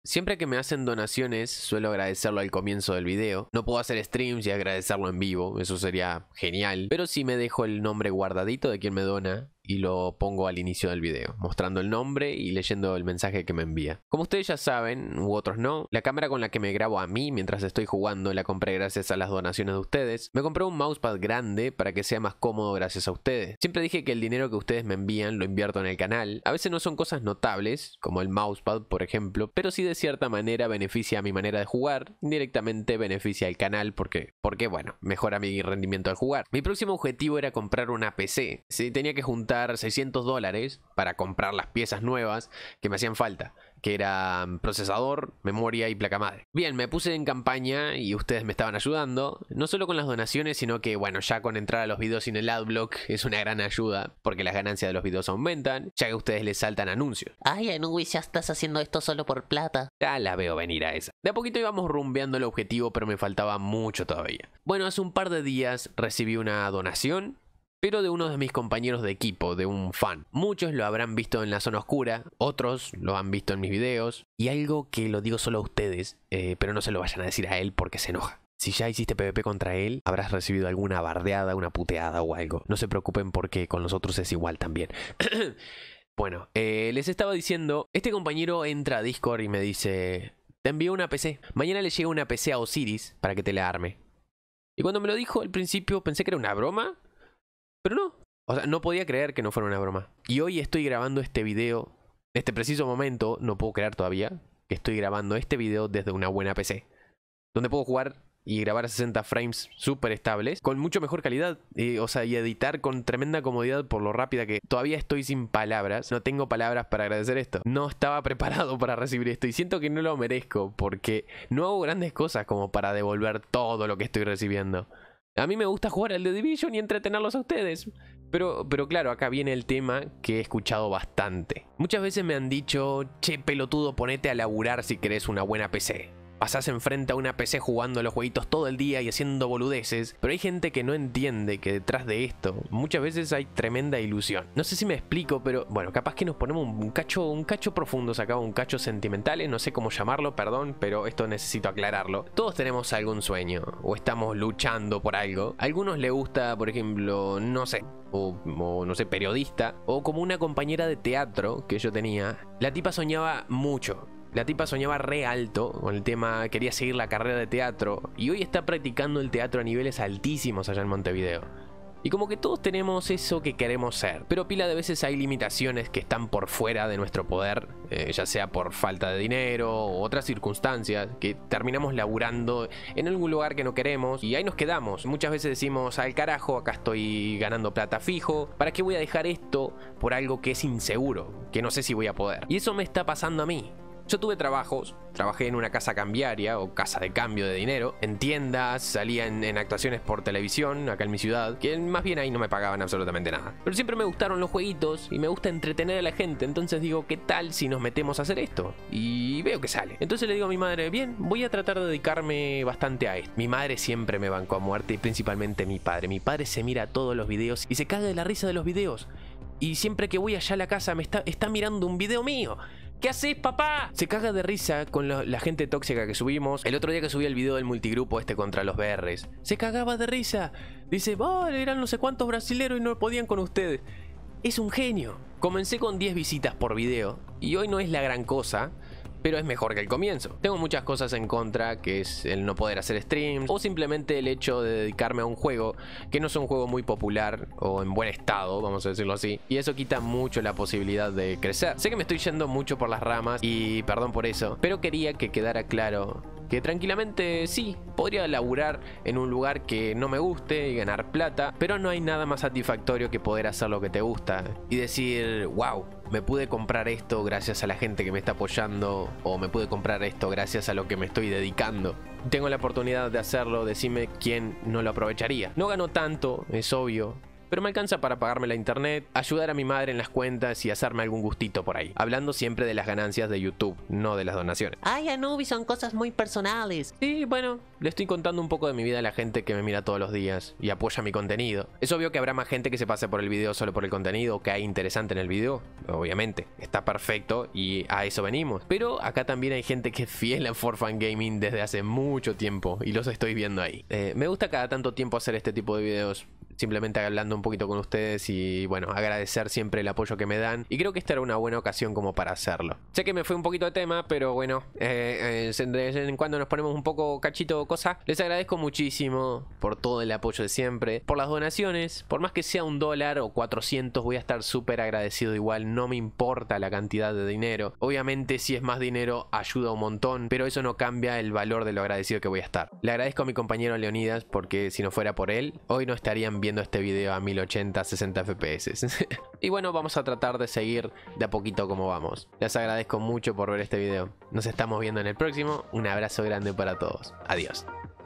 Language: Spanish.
Siempre que me hacen donaciones suelo agradecerlo al comienzo del video. No puedo hacer streams y agradecerlo en vivo, eso sería genial. Pero sí me dejo el nombre guardadito de quien me dona y lo pongo al inicio del video, mostrando el nombre y leyendo el mensaje que me envía. Como ustedes ya saben, u otros no, la cámara con la que me grabo a mí mientras estoy jugando la compré gracias a las donaciones de ustedes. Me compré un mousepad grande para que sea más cómodo gracias a ustedes. Siempre dije que el dinero que ustedes me envían lo invierto en el canal. A veces no son cosas notables, como el mousepad por ejemplo, pero sí de cierta manera beneficia a mi manera de jugar, indirectamente beneficia al canal porque bueno, mejora mi rendimiento al jugar. Mi próximo objetivo era comprar una PC. Sí, tenía que juntar $600 para comprar las piezas nuevas que me hacían falta, que eran procesador, memoria y placa madre. Bien, me puse en campaña y ustedes me estaban ayudando, no solo con las donaciones, sino que bueno, ya con entrar a los videos sin el adblock es una gran ayuda, porque las ganancias de los videos aumentan, ya que a ustedes les saltan anuncios. Ay, Anubis, ya estás haciendo esto solo por plata. Ya la veo venir a esa. De a poquito íbamos rumbeando el objetivo, pero me faltaba mucho todavía. Bueno, hace un par de días recibí una donación, pero de uno de mis compañeros de equipo, de un fan. Muchos lo habrán visto en la zona oscura, otros lo han visto en mis videos, y algo que lo digo solo a ustedes, pero no se lo vayan a decir a él porque se enoja. Si ya hiciste PvP contra él, habrás recibido alguna bardeada, una puteada o algo. No se preocupen porque con los otros es igual también. Bueno, les estaba diciendo, este compañero entra a Discord y me dice: te envío una PC. Mañana le llega una PC a Osiris para que te la arme. Y cuando me lo dijo al principio pensé que era una broma, pero no. O sea, no podía creer que no fuera una broma. Y hoy estoy grabando este video, en este preciso momento, no puedo creer todavía que estoy grabando este video desde una buena PC, donde puedo jugar y grabar a 60 frames súper estables, con mucho mejor calidad, o sea, y editar con tremenda comodidad por lo rápida que todavía estoy sin palabras. No tengo palabras para agradecer esto. No estaba preparado para recibir esto y siento que no lo merezco porque no hago grandes cosas como para devolver todo lo que estoy recibiendo. A mí me gusta jugar al The Division y entretenerlos a ustedes. Pero claro, acá viene el tema que he escuchado bastante. Muchas veces me han dicho: che, pelotudo, ponete a laburar si querés una buena PC. Pasás enfrente a una PC jugando a los jueguitos todo el día y haciendo boludeces. Pero hay gente que no entiende que detrás de esto muchas veces hay tremenda ilusión. No sé si me explico, pero bueno, capaz que nos ponemos un cacho profundo acá, un cacho sentimentales, no sé cómo llamarlo, perdón, pero esto necesito aclararlo. Todos tenemos algún sueño o estamos luchando por algo. A algunos les gusta, por ejemplo, no sé, o no sé, periodista, o como una compañera de teatro que yo tenía. La tipa soñaba mucho. La tipa soñaba re alto con el tema, quería seguir la carrera de teatro y hoy está practicando el teatro a niveles altísimos allá en Montevideo. Y como que todos tenemos eso que queremos ser, pero pila de veces hay limitaciones que están por fuera de nuestro poder, ya sea por falta de dinero o otras circunstancias, que terminamos laburando en algún lugar que no queremos y ahí nos quedamos. Muchas veces decimos: al carajo, acá estoy ganando plata fijo, ¿para qué voy a dejar esto por algo que es inseguro, que no sé si voy a poder? Y eso me está pasando a mí. Yo tuve trabajos, trabajé en una casa cambiaria o casa de cambio de dinero, en tiendas, salía en actuaciones por televisión acá en mi ciudad, que más bien ahí no me pagaban absolutamente nada. Pero siempre me gustaron los jueguitos y me gusta entretener a la gente, entonces digo, ¿qué tal si nos metemos a hacer esto? Y veo que sale. Entonces le digo a mi madre: bien, voy a tratar de dedicarme bastante a esto. Mi madre siempre me bancó a muerte y principalmente mi padre. Mi padre se mira todos los videos y se caga de la risa de los videos. Y siempre que voy allá a la casa me está mirando un video mío. ¿Qué haces, papá? Se caga de risa con la gente tóxica que subimos. El otro día que subí el video del multigrupo contra los BRs, se cagaba de risa. Dice: vale, eran no sé cuántos brasileros y no podían con ustedes. Es un genio. Comencé con 10 visitas por video y hoy no es la gran cosa, pero es mejor que el comienzo. Tengo muchas cosas en contra, que es el no poder hacer streams o simplemente el hecho de dedicarme a un juego que no es un juego muy popular o en buen estado, vamos a decirlo así, y eso quita mucho la posibilidad de crecer. Sé que me estoy yendo mucho por las ramas y perdón por eso, pero quería que quedara claro que tranquilamente sí, podría laburar en un lugar que no me guste y ganar plata, pero no hay nada más satisfactorio que poder hacer lo que te gusta y decir: wow, me pude comprar esto gracias a la gente que me está apoyando, o me pude comprar esto gracias a lo que me estoy dedicando. Tengo la oportunidad de hacerlo, decime quién no lo aprovecharía. No gano tanto, es obvio, pero me alcanza para pagarme la internet, ayudar a mi madre en las cuentas y hacerme algún gustito por ahí. Hablando siempre de las ganancias de YouTube, no de las donaciones. Ay, Anubis, son cosas muy personales. Sí, bueno, le estoy contando un poco de mi vida a la gente que me mira todos los días y apoya mi contenido. Es obvio que habrá más gente que se pase por el video solo por el contenido, que hay interesante en el video, obviamente. Está perfecto y a eso venimos. Pero acá también hay gente que es fiel a ForFun Gaming desde hace mucho tiempo y los estoy viendo ahí. Me gusta cada tanto tiempo hacer este tipo de videos. Simplemente hablando un poquito con ustedes y bueno, agradecer siempre el apoyo que me dan. Y creo que esta era una buena ocasión como para hacerlo. Sé que me fue un poquito de tema, pero bueno, de vez en cuando nos ponemos un poco cachito cosa. Les agradezco muchísimo por todo el apoyo de siempre, por las donaciones. Por más que sea $1 o 400, voy a estar súper agradecido igual. No me importa la cantidad de dinero. Obviamente si es más dinero ayuda un montón, pero eso no cambia el valor de lo agradecido que voy a estar. Le agradezco a mi compañero Leonidas porque si no fuera por él, hoy no estarían viendo este video a 1080 60 fps. Y bueno, vamos a tratar de seguir de a poquito como vamos. Les agradezco mucho por ver este video. Nos estamos viendo en el próximo. Un abrazo grande para todos. Adiós.